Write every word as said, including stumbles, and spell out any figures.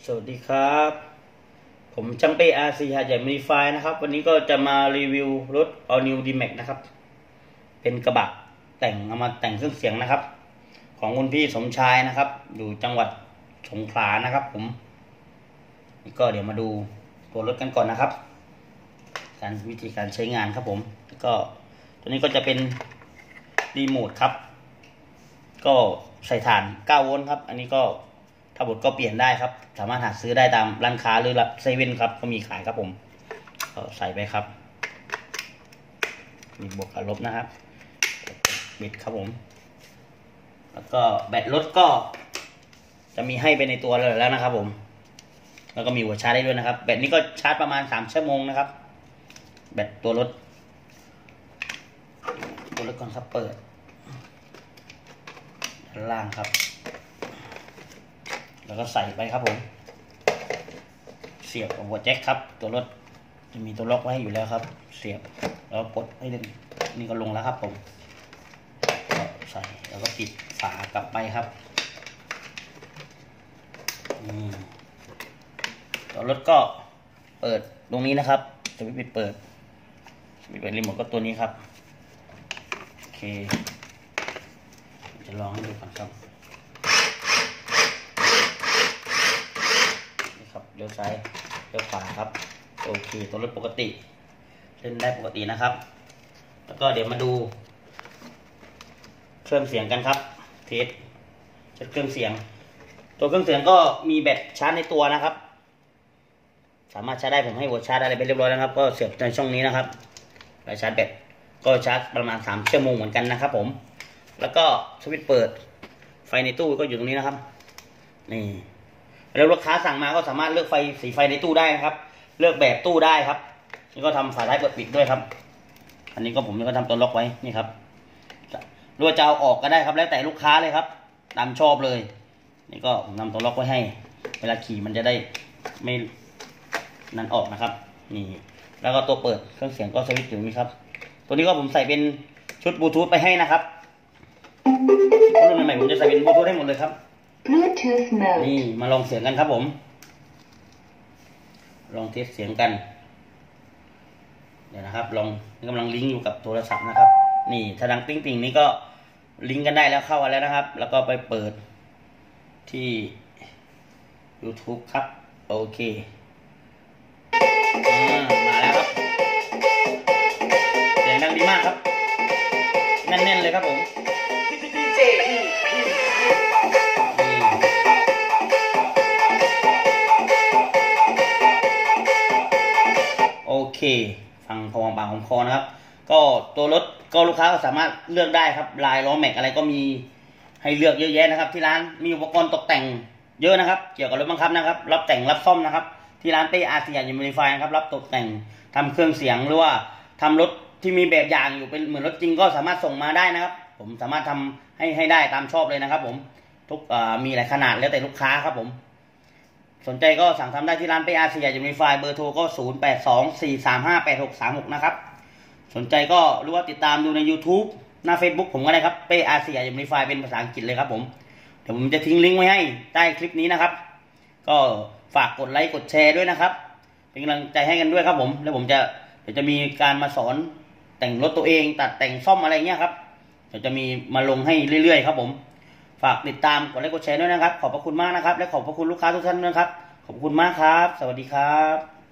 สวัสดีครับผมจังเป้อาร์ซีหาดใหญ่มีไฟนะครับวันนี้ก็จะมารีวิวรถ All New D-Max นะครับเป็นกระบะแต่งเอามาแต่งเครื่องเสียงนะครับของคุณพี่สมชายนะครับอยู่จังหวัดสงขลานะครับผมนี่ก็เดี๋ยวมาดูตัวรถกันก่อนนะครับการวิธีการใช้งานครับผมก็ตัวนี้ก็จะเป็นรีโมทครับก็ใส่ถ่านเก้าโวลต์ครับอันนี้ก็ถ้าบดก็เปลี่ยนได้ครับสามารถหาซื้อได้ตามร้านค้าหรือเซเว่นครับก็มีขายครับผมก็ใส่ไปครับมีบวกกับลบนะครับบิดครับผมแล้วก็แบตรถก็จะมีให้ไปในตัวเลยแล้วนะครับผมแล้วก็มีหัวชาร์จได้ด้วยนะครับแบตนี้ก็ชาร์จประมาณสามชั่วโมงนะครับแบตตัวรถตัวรถก่อนครับเปิดด้านล่างครับแล้วก็ใส่ไปครับผมเสียบกับหัวแจ็คครับตัวรถจะมีตัวล็อกไว้อยู่แล้วครับเสียบแล้วปลดให้ดึงนี่ก็ลงแล้วครับผมก็ใส่แล้วก็ปิดฝากลับไปครับนี่ตัวรถก็เปิดตรงนี้นะครับสวิตช์ปิดเปิดสวิตช์เปิดรีโมทก็ตัวนี้ครับโอเคจะลองให้ดูก่อนครับครับเลี้ยวซ้ายเลี้ยวขวาครับโอเคตัวรถปกติเล่นได้ปกตินะครับแล้วก็เดี๋ยวมาดูเครื่องเสียงกันครับเทสเช็คเครื่องเสียงตัวเครื่องเสียงก็มีแบตชาร์จในตัวนะครับสามารถชาร์จได้ผมให้หัวชาร์จอะไรไปเรียบร้อยแล้วครับก็เสียบในช่องนี้นะครับไปชาร์จแบตก็ชาร์จประมาณสามชั่วโมงเหมือนกันนะครับผมแล้วก็สวิตช์เปิดไฟในตู้ก็อยู่ตรงนี้นะครับนี่แล้วลูกค้าสั่งมาก็สามารถเลือกไฟสีไฟในตู้ได้นะครับเลือกแบบตู้ได้ครับนี่ก็ทำฝาท้ายเปิดปิดด้วยครับอันนี้ก็ผมก็ทำตัวล็อกไว้นี่ครับหรือว่าจะเอาออกก็ได้ครับแล้วแต่ลูกค้าเลยครับตามชอบเลยนี่ก็ผมทำตัวล็อกไว้ให้เวลาขี่มันจะได้ไม่นั่นออกนะครับนี่แล้วก็ตัวเปิดเครื่องเสียงก็สวิตช์อยู่นี่ครับตัวนี้ก็ผมใส่เป็นชุดบลูทูธไปให้นะครับรุ่นใหม่ๆผมจะใส่เป็นบลูทูธให้หมดเลยครับ Bluetooth mode นี่มาลองเสียงกันครับผมลองเทสเสียงกันเดี๋ยวนะครับลองกำลังลิงก์อยู่กับโทรศัพท์นะครับนี่ถ้าดังติ้งติ่งนี้ก็ลิงก์กันได้แล้วเข้ามาแล้วนะครับแล้วก็ไปเปิดที่ YouTube ครับโอเคมาแล้วครับเสียงดังดีมากครับแน่นๆเลยครับผมโอเคฟังพอวางปากของคอนะครับก็ตัวรถก็ลูกค้าก็สามารถเลือกได้ครับลายล้อแม็กอะไรก็มีให้เลือกเยอะแยะนะครับที่ร้านมีอุปกรณ์ตกแต่งเยอะนะครับเกี่ยวกับรถบังคับนะครับรับแต่งรับซ่อมนะครับที่ร้านเป้อาร์ซีหาดใหญ่มีไฟนะครับรับตกแต่งทำเครื่องเสียงหรือว่าทำรถที่มีแบบอย่างอยู่เป็นเหมือนรถจริงก็สามารถส่งมาได้นะครับผมสามารถทำให้ให้ได้ตามชอบเลยนะครับผมทุกมีหลายขนาดแล้วแต่ลูกค้าครับผมสนใจก็สั่งทำได้ที่ร้านเป้อาร์ซีหาดใหญ่มีไฟเบอร์โทรก็ศูนย์ แปด สอง สี่ สาม ห้า แปด หก สาม หกนะครับสนใจก็หรือว่าติดตามดูใน YouTube หน้า Facebook ผมก็ได้ครับเป้อาร์ซีหาดใหญ่มีไฟเป็นภาษาอังกฤษเลยครับผมเดี๋ยวผมจะทิ้งลิงก์ไว้ให้ใต้คลิปนี้นะครับก็ฝากกดไลค์กดแชร์ด้วยนะครับเป็นกำลังใจให้กันด้วยครับผมแล้วผมจะเดี๋ยวจะมีการมาสอนแต่งรถตัวเองตัดแต่งซ่อมอะไรเงี้ยครับเดี๋ยวจะมีมาลงให้เรื่อยๆครับผมฝากติดตามกดไลค์กดแชร์ด้วยนะครับขอบพระคุณมากนะครับและขอบพระคุณลูกค้าทุกท่านด้วยครับขอบคุณมากครับสวัสดีครับ